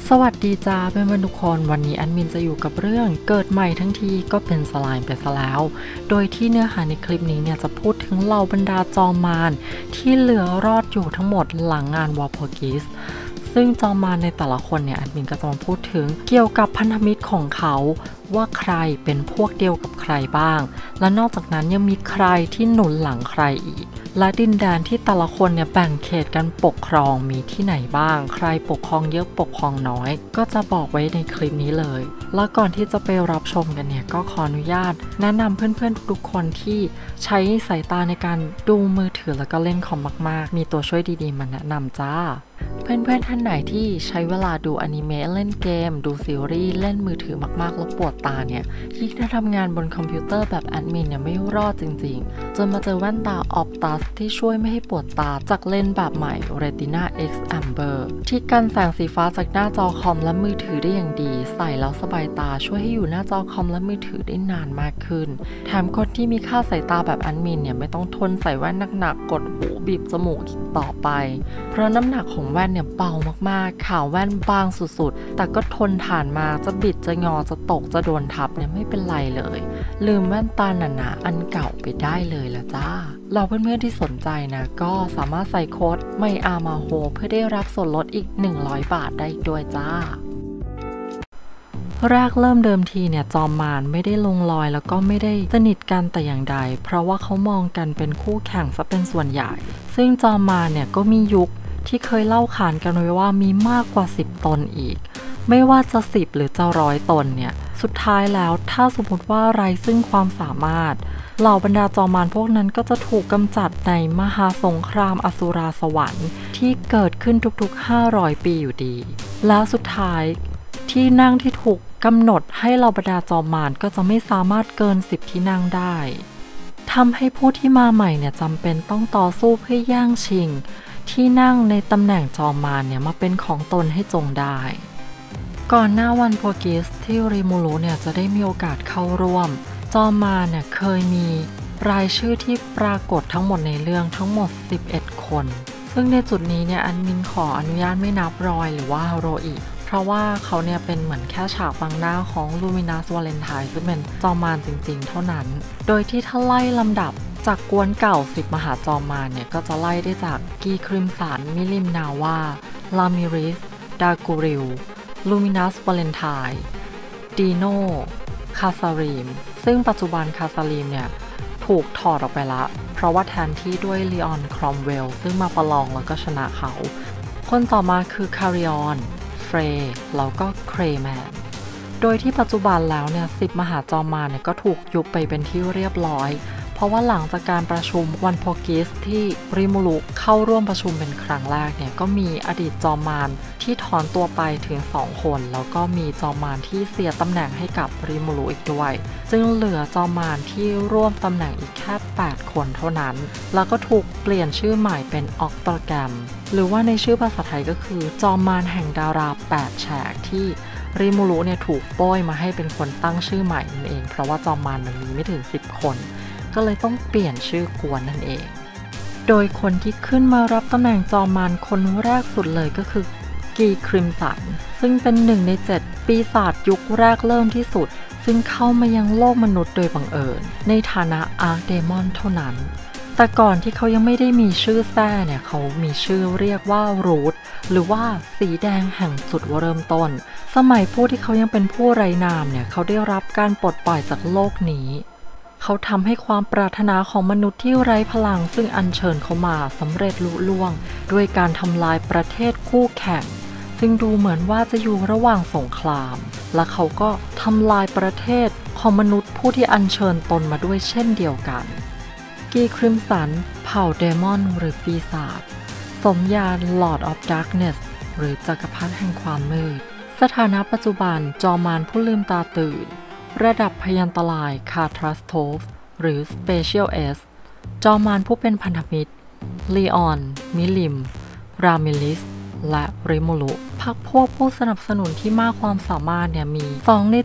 สวัสดีจ้าเพื่อนๆทุกคนวันนี้แอดมินจะอยู่กับเรื่องเกิดใหม่ทั้งทีก็เป็นสไลม์ไปซะแล้วโดยที่เนื้อหาในคลิปนี้เนี่ยจะพูดถึงเหล่าบรรดาจอมมารที่เหลือรอดอยู่ทั้งหมดหลังงานวอลโพกิสซึ่งจอมมารในแต่ละคนเนี่ยแอดมินก็จะมาพูดถึงเกี่ยวกับพันธมิตรของเขาว่าใครเป็นพวกเดียวกับใครบ้างและนอกจากนั้นยังมีใครที่หนุนหลังใครอีกและดินแดนที่แต่ละคนเนี่ยแบ่งเขตกันปกครองมีที่ไหนบ้างใครปกครองเยอะปกครองน้อยก็จะบอกไว้ในคลิปนี้เลยแล้วก่อนที่จะไปรับชมกันเนี่ยก็ขออนุญาตแนะนำเพื่อนๆทุกคนที่ใช้สายตาในการดูมือถือแล้วก็เล่นคอมมากๆมีตัวช่วยดีๆมาแนะนำจ้าเพื่อนๆท่านไหนที่ใช้เวลาดูอนิเมะเล่นเกมดูซีรีส์เล่นมือถือมากๆแล้วปวดตาเนี่ยยิ่งถ้าทำงานบนคอมพิวเตอร์แบบแอดมินเนี่ยไม่รอดจริงๆจนมาเจอแว่นตา Optus ที่ช่วยไม่ให้ปวดตาจากเลนส์แบบใหม่ Retina X Amber ที่กันแสงสีฟ้าจากหน้าจอคอมและมือถือได้อย่างดีใส่แล้วสบายตาช่วยให้อยู่หน้าจอคอมและมือถือได้นานมากขึ้นแถมคนที่มีค่าสายตาแบบแอดมินเนี่ยไม่ต้องทนใส่แว่นหนักๆกดหูบีบจมูกอีกต่อไปเพราะน้ำหนักของแว่นเนี่ยเบามากๆขาวแว่นบางสุดๆแต่ก็ทนทานมาจะบิดจะงอจะตกจะโดนทับเนี่ยไม่เป็นไรเลยลืมแว่นตาหนาๆอันเก่าไปได้เลยละจ้าเราเพื่อนๆที่สนใจนะก็สามารถใส่โค้ดไม่อามาโฮเพื่อได้รับส่วนลดอีก100 บาทได้ด้วยจ้าแรกเริ่มเดิมทีเนี่ยจอมมารไม่ได้ลงรอยแล้วก็ไม่ได้สนิทกันแต่อย่างใดเพราะว่าเขามองกันเป็นคู่แข่งซะเป็นส่วนใหญ่ซึ่งจอมมารเนี่ยก็มียุคที่เคยเล่าขานกันไว้ว่ามีมากกว่า10 ตนอีกไม่ว่าจะ10หรือจะ100 ตนเนี่ยสุดท้ายแล้วถ้าสมมติว่าไร้ซึ่งความสามารถเหล่าบรรดาจอมมารพวกนั้นก็จะถูกกำจัดในมหาสงครามอสุราสวรรค์ที่เกิดขึ้นทุกๆ500 ปีอยู่ดีแล้วสุดท้ายที่นั่งที่ถูกกำหนดให้เหล่าบรรดาจอมมารก็จะไม่สามารถเกิน10 ที่นั่งได้ทำให้ผู้ที่มาใหม่เนี่ยจำเป็นต้องต่อสู้เพื่อแย่งชิงที่นั่งในตำแหน่งจอมมารเนี่ยมาเป็นของตนให้จงได้ก่อนหน้าวันโปรกิสที่ริมูรุเนี่ยจะได้มีโอกาสเข้าร่วมจอมมารเนี่ยเคยมีรายชื่อที่ปรากฏทั้งหมดในเรื่องทั้งหมด11 คนซึ่งในจุดนี้เนี่ยแอดมินขออนุญาตไม่นับรอยหรือว่าฮาโรอิเพราะว่าเขาเนี่ยเป็นเหมือนแค่ฉากบังหน้าของลูมินัสวาเลนไทน์ซึ่งเป็นจอมมารจริงๆเท่านั้นโดยที่ถ้าไล่ลำดับจากกวนเก่า10 มหาจอมมารเนี่ยก็จะไล่ได้จากกีคริมสันมิลิมนาวาลามิริสดากูริลลูมินัสวาเลนไทน์ดีโนคาซารีมซึ่งปัจจุบันคาซารีมเนี่ยถูกถอดออกไปละเพราะว่าแทนที่ด้วยลีออนครอมเวลซึ่งมาประลองแล้วก็ชนะเขาคนต่อมาคือคาริออนเฟรย์แล้วก็เครแมนโดยที่ปัจจุบันแล้วเนี่ย10 มหาจอมมารเนี่ยก็ถูกยุบไปเป็นที่เรียบร้อยเพราะว่าหลังจากการประชุมวันโพกิสที่ริมูรุเข้าร่วมประชุมเป็นครั้งแรกเนี่ยก็มีอดีตจอมมารที่ถอนตัวไปถึง2 คนแล้วก็มีจอมมารที่เสียตำแหน่งให้กับริมูรุอีกด้วยจึงเหลือจอมมารที่ร่วมตำแหน่งอีกแค่8 คนเท่านั้นแล้วก็ถูกเปลี่ยนชื่อใหม่เป็นออกโตแกรมหรือว่าในชื่อภาษาไทยก็คือจอมมารแห่งดารา8 แฉกที่ริมูรุเนี่ยถูกโป้ยมาให้เป็นคนตั้งชื่อใหม่นั่นเองเพราะว่าจอมมารมันมีไม่ถึง10 คนก็เลยต้องเปลี่ยนชื่อกวนนั่นเองโดยคนที่ขึ้นมารับตำแหน่งจอมมารคนแรกสุดเลยก็คือกีคริมสันซึ่งเป็น1 ใน 7 ปีศาจยุคแรกเริ่มที่สุดซึ่งเข้ามายังโลกมนุษย์โดยบังเอิญในฐานะอาร์คเดมอนเท่านั้นแต่ก่อนที่เขายังไม่ได้มีชื่อแท้เนี่ยเขามีชื่อเรียกว่ารูทหรือว่าสีแดงแห่งจุดเริ่มต้นสมัยผู้ที่เขายังเป็นผู้ไร้นามเนี่ยเขาได้รับการปลดปล่อยจากโลกนี้เขาทำให้ความปรารถนาของมนุษย์ที่ไร้พลังซึ่งอัญเชิญเขามาสำเร็จลุล่วงด้วยการทำลายประเทศคู่แข่งซึ่งดูเหมือนว่าจะอยู่ระหว่างสงครามและเขาก็ทำลายประเทศของมนุษย์ผู้ที่อัญเชิญตนมาด้วยเช่นเดียวกันกีคริมสันเผ่าเดมอนหรือปีศาจสมญา Lord of Darkness หรือจักรพรรดิแห่งความมืดสถานะปัจจุบันจอมมารผู้ลืมตาตื่นระดับพยันตรายคาทรัสโทฟหรือ Special S จอมมารผู้เป็นพันธมิตรลีออนมิลิมรามิลิสและริมูรุพรรคพวกผู้สนับสนุนที่มากความสามารถเนี่ยมี2 ใน 7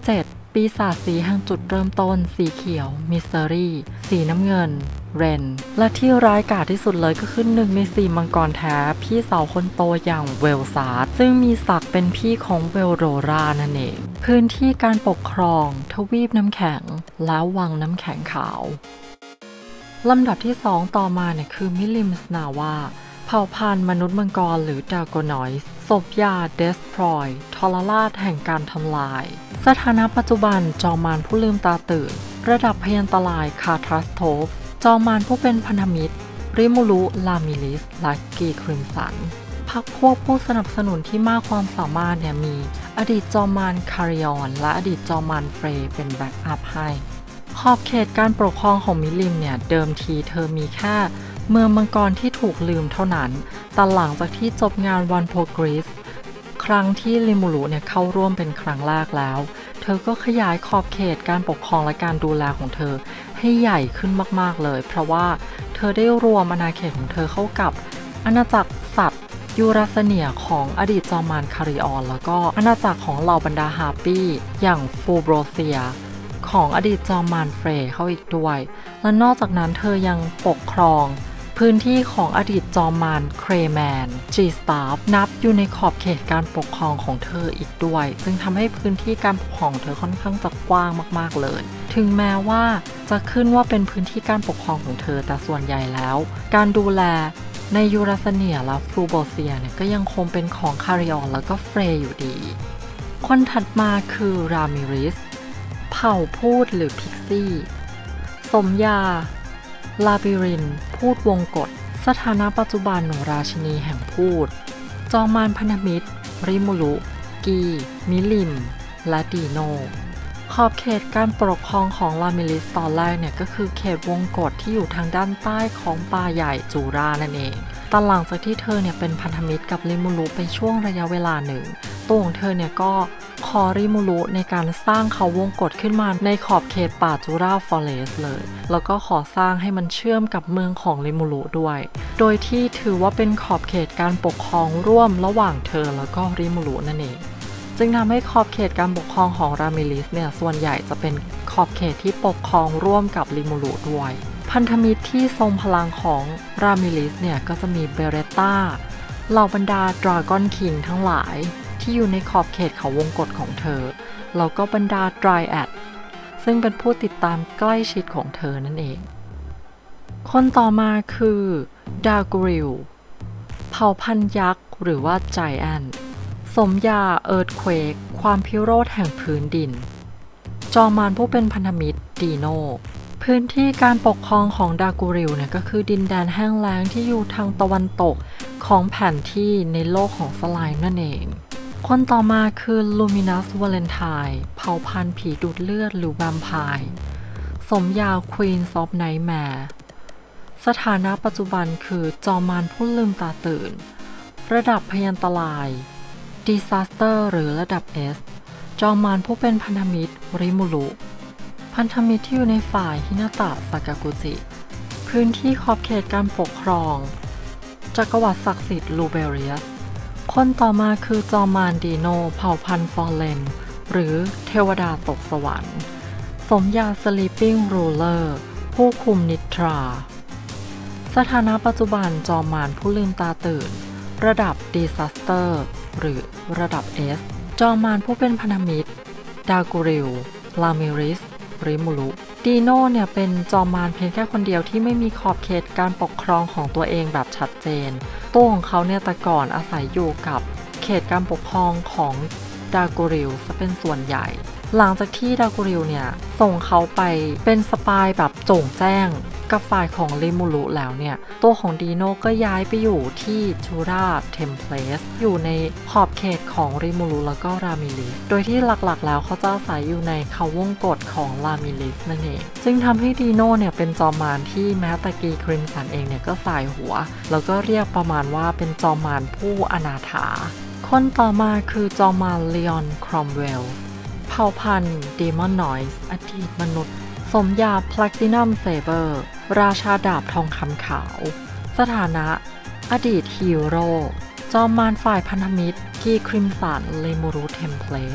ปีศาจสีแห่งจุดเริ่มต้นสีเขียวมิสเตอรี่สีน้ำเงินเรนและที่ร้ายกาจที่สุดเลยก็คือ1 ใน 4มังกรแท้พี่สาวคนโตอย่างเวลซาร์ดซึ่งมีศักดิ์เป็นพี่ของเวลโรรานั่นเองพื้นที่การปกครองทวีปน้ำแข็งและวังน้ำแข็งขาวลำดับที่2ต่อมาเนี่ยคือมิลิมสนาวาเผ่าพันธุ์มนุษย์มังกรหรือดากอนอยส์ศพยาเดสพรอยทรราชแห่งการทำลายสถานะปัจจุบันจอมมารผู้ลืมตาตื่นระดับพยันตรายคาทรัสโทฟจอมมารผู้เป็นพันธมิตรริมูรุลามิลิสและกีคริมสันพรรคพวกผู้สนับสนุนที่มากความสามารถเนี่ยมีอดีตจอมมารคาริออนและอดีตจอมมารเฟรย์เป็นแบ็กอัพให้ขอบเขตการปกครองของมิลิมเนี่ยเดิมทีเธอมีแค่เมืองมังกรที่ถูกลืมเท่านั้นแต่หลังจากที่จบงานวันโพกริสครั้งที่ริมูรุเนี่ยเข้าร่วมเป็นครั้งแรกแล้วเธอก็ขยายขอบเขตการปกครองและการดูแลของเธอให้ใหญ่ขึ้นมากๆเลยเพราะว่าเธอได้รวมอาณาเขตของเธอเข้ากับอาณาจักรสัตว์ยูราสเนียของอดีตจอมมารคาริออนแล้วก็อาณาจักรของเหล่าบรรดาฮาร์ปี้อย่างฟูโบรเซียของอดีตจอมมารเฟรย์เข้าอีกด้วยและนอกจากนั้นเธอยังปกครองพื้นที่ของอดีตจอมมารเครแมนจีสตาฟนับอยู่ในขอบเขตการปกครองของเธออีกด้วยซึ่งทำให้พื้นที่การปกครองเธอค่อนข้างจะกว้างมากๆเลยถึงแม้ว่าจะขึ้นว่าเป็นพื้นที่การปกครองของเธอแต่ส่วนใหญ่แล้วการดูแลในยูราสเนียและฟลูโบเซียเนี่ยก็ยังคงเป็นของคาริออนแล้วก็เฟรย์อยู่ดีคนถัดมาคือรามิริสเผ่าพูดหรือพิกซี่สมยาลาบิรินพูดวงกฏสถานะปัจจุบันราชินีแห่งพูดจอมมารพันธมิตรริมูรุกีมิลิมและดีโนขอบเขตการปกครองของลามิลิสตอนแรกเนี่ยก็คือเขตวงกฏที่อยู่ทางด้านใต้ของป่าใหญ่จูรานั่นเองแต่หลังจากที่เธอเนี่ยเป็นพันธมิตรกับริมูรุไปช่วงระยะเวลาหนึ่งตัวของเธอเนี่ยก็ขอริมูรุในการสร้างเขาวงกฏขึ้นมาในขอบเขตป่าจูราฟอเรสต์เลยแล้วก็ขอสร้างให้มันเชื่อมกับเมืองของริมูรุด้วยโดยที่ถือว่าเป็นขอบเขตการปกครองร่วมระหว่างเธอแล้วก็ริมูรุนั่นเองจึงทำให้ขอบเขตการปกครองของรามิลิสเนี่ยส่วนใหญ่จะเป็นขอบเขตที่ปกครองร่วมกับริมูรุด้วยพันธมิตรที่ทรงพลังของรามิลิสเนี่ยก็จะมีเบเรตตาเหล่าบรรดาดราก้อนคิงทั้งหลายที่อยู่ในขอบเขตเขาวงกฏของเธอแล้วก็บรรดาไดรแอดซึ่งเป็นผู้ติดตามใกล้ชิดของเธอนั่นเองคนต่อมาคือดากูริลเผ่าพันธุ์ยักษ์หรือว่าไจแอนท์สมยาเอิร์ธเควกความพิโรธแห่งพื้นดินจอมมารผู้เป็นพันธมิตรดีโนพื้นที่การปกครองของดากูริลเนี่ยก็คือดินแดนแห้งแล้งที่อยู่ทางตะวันตกของแผนที่ในโลกของสไลม์นั่นเองคนต่อมาคือลูมินัสวาเลนไทน์เผ่าพันธุ์ผีดูดเลือดหรือแวมไพร์สมยาวควีนซอฟไนท์แมร์สถานะปัจจุบันคือจอมมารผู้ลืมตาตื่นระดับพยันตรายดิซาสเตอร์หรือระดับ S จอมมารผู้เป็นพันธมิตรริมูรุพันธมิตรที่อยู่ในฝ่ายฮินาตะซากากุจิพื้นที่ขอบเขตการปกครองจักรวรรดิศักดิ์สิทธิ์ลูเบเรียสคนต่อมาคือจอมมารดีโนเผ่าพันธุ์ฟอร์เรนหรือเทวดาตกสวรรค์สมยาสลีปปิ้งรูเลอร์ผู้คุมนิทราสถานะปัจจุบันจอมมารผู้ลืมตาตื่นระดับดิซาสเตอร์หรือระดับ S จอมมารผู้เป็นพันธมิตรดากูริลลามิริสริมูรุดีโนเนี่ยเป็นจอมมารเพียงแค่คนเดียวที่ไม่มีขอบเขตการปกครองของตัวเองแบบชัดเจนตัวของเขาเนี่ยแต่ก่อนอาศัยอยู่กับเขตการปกครองของดากูริลจะเป็นส่วนใหญ่หลังจากที่ดากูริลเนี่ยส่งเขาไปเป็นสปายแบบโจ่งแจ้งกับฝ่ายของริมูรุแล้วเนี่ยตัวของดีโนก็ย้ายไปอยู่ที่จูราเทมเพลสอยู่ในขอบเขตของริมูรุแล้วก็รามิลิสโดยที่หลักๆแล้วเขาจะอาศัยอยู่ในเขาวงกฏของรามิลิสนั่นเองจึงทำให้ดีโนเนี่ยเป็นจอมมารที่แม้แต่กีคริมสันเองเนี่ยก็สายหัวแล้วก็เรียกประมาณว่าเป็นจอมมารผู้อนาถาคนต่อมาคือจอมมารลีออนครอมเวลเผ่าพันธุ์เดมอนนอยส์อดีตมนุษย์สมยาแพลตินัมเซเบอร์ราชาดาบทองคำขาวสถานะอดีตฮีโร่จอมมารฝ่ายพันธมิตรกีคริมสันเลมูรุเทมเพลสข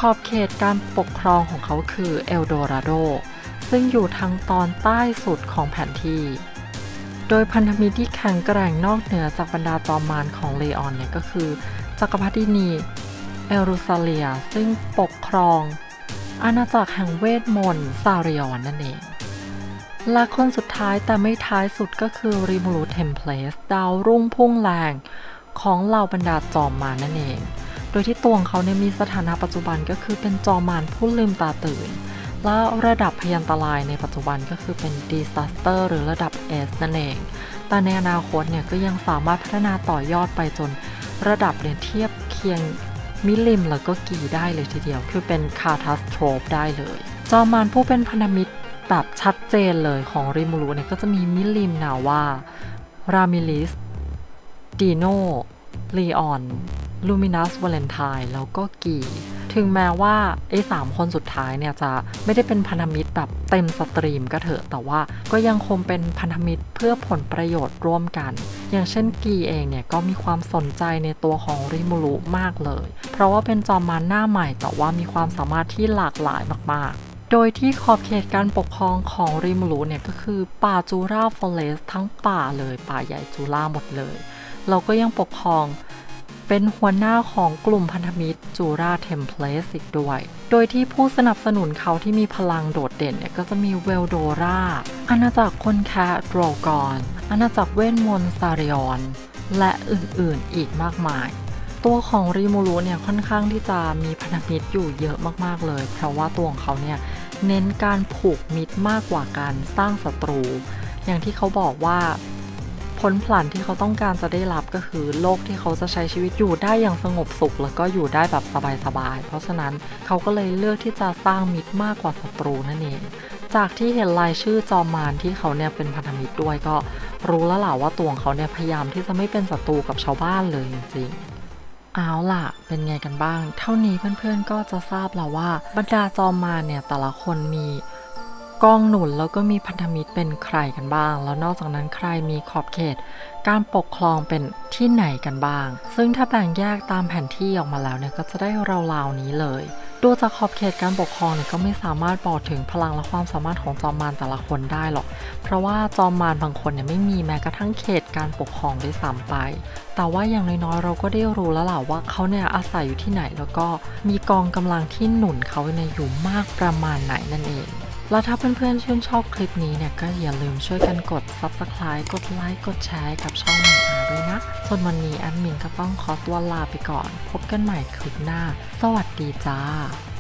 อบเขตการปกครองของเขาคือเอลโดราโดซึ่งอยู่ทางตอนใต้สุดของแผนที่โดยพันธมิตรที่แข็งแกร่งนอกเหนือจากบรรดาจอมมารของเลออนเนี่ยก็คือจักรพรรดินีเอรูซาเลียซึ่งปกครองอาณาจักรแห่งเวทมนต์ซาริออนนั่นเองและคนสุดท้ายแต่ไม่ท้ายสุดก็คือริมูรูเทมเพลสดาวรุ่งพุ่งแรงของเหล่าบรรดาจอมมารนั่นเองโดยที่ตัวของเขาเนี่ยมีสถานะปัจจุบันก็คือเป็นจอมมารผู้ลืมตาตื่นและระดับพยันตรายในปัจจุบันก็คือเป็น Disaster หรือระดับ S นั่นเองแต่ในอนาคตเนี่ยก็ยังสามารถพัฒนาต่อยอดไปจนระดับเนี่ยเทียบเคียงมิลิมแล้วก็กีได้เลยทีเดียวคือเป็นคาทาสโทรฟได้เลยจอมมารผู้เป็นพันธมิตรแบบชัดเจนเลยของริมูรุเนี่ยก็จะมีมิลิมนาวารามิลิสดีโนลีออนลูมินัสวาเลนไทน์แล้วก็กีถึงแม้ว่า3คนสุดท้ายเนี่ยจะไม่ได้เป็นพันธมิตรแบบเต็มสตรีมก็เถอะแต่ว่าก็ยังคงเป็นพันธมิตรเพื่อผลประโยชน์ร่วมกันอย่างเช่นกีเองเนี่ยก็มีความสนใจในตัวของริมูรุมากเลยเพราะว่าเป็นจอมมารหน้าใหม่แต่ว่ามีความสามารถที่หลากหลายมากๆโดยที่ขอบเขตการปกครองของริมูรุเนี่ยก็คือป่าจูราฟอเรสต์ทั้งป่าเลยป่าใหญ่จูราหมดเลยเราก็ยังปกครองเป็นหัวหน้าของกลุ่มพันธมิตรจูราเทมเพลสอีกด้วยโดยที่ผู้สนับสนุนเขาที่มีพลังโดดเด่นเนี่ยก็จะมีเวลโดราอาณาจักรคนแคะโดรกอนอาณาจักรเวทมนต์ซาริออนและอื่นๆอีกมากมายตัวของริมูรุเนี่ยค่อนข้างที่จะมีพันธมิตรอยู่เยอะมากๆเลยเพราะว่าตัวของเขาเนี่ยเน้นการผูกมิตรมากกว่าการสร้างศัตรูอย่างที่เขาบอกว่าผลผลันที่เขาต้องการจะได้รับก็คือโลกที่เขาจะใช้ชีวิตอยู่ได้อย่างสงบสุขแล้วก็อยู่ได้แบบสบายๆเพราะฉะนั้นเขาก็เลยเลือกที่จะสร้างมิตรมากกว่าศัตรูนั่นเองจากที่เห็นรายชื่อจอมมารที่เขาเนี่ยเป็นพันธมิตรด้วยก็รู้แล้วล่ะว่าตัวของเขาเนี่ยพยายามที่จะไม่เป็นศัตรูกับชาวบ้านเลยจริงๆเอาล่ะเป็นไงกันบ้างเท่านี้เพื่อนๆก็จะทราบแล้วว่าบรรดาจอมมารเนี่ยแต่ละคนมีกองหนุนแล้วก็มีพันธมิตรเป็นใครกันบ้างแล้วนอกจากนั้นใครมีขอบเขตการปกครองเป็นที่ไหนกันบ้างซึ่งถ้าแบ่งแยกตามแผนที่ออกมาแล้วเนี่ยก็จะได้ราวๆนี้เลยดูจากขอบเขตการปกครองเนี่ยก็ไม่สามารถบอกถึงพลังและความสามารถของจอมมารแต่ละคนได้หรอกเพราะว่าจอมมารบางคนเนี่ยไม่มีแม้กระทั่งเขตการปกครองด้วยซ้ำไปแต่ว่าอย่างน้อยๆเราก็ได้รู้แล้วล่ะว่าเขาเนี่ยอาศัยอยู่ที่ไหนแล้วก็มีกองกำลังที่หนุนเขาในอยู่มากประมาณไหนนั่นเองแล้วถ้าเพื่อนๆชื่นชอบคลิปนี้เนี่ยก็อย่าลืมช่วยกันกด Subscribe กดไลค์กดแชร์กับช่องใหม่ด้วยนะส่วนวันนี้แอดมินก็ต้องขอตัวลาไปก่อนพบกันใหม่คลิปหน้าสวัสดีจ้า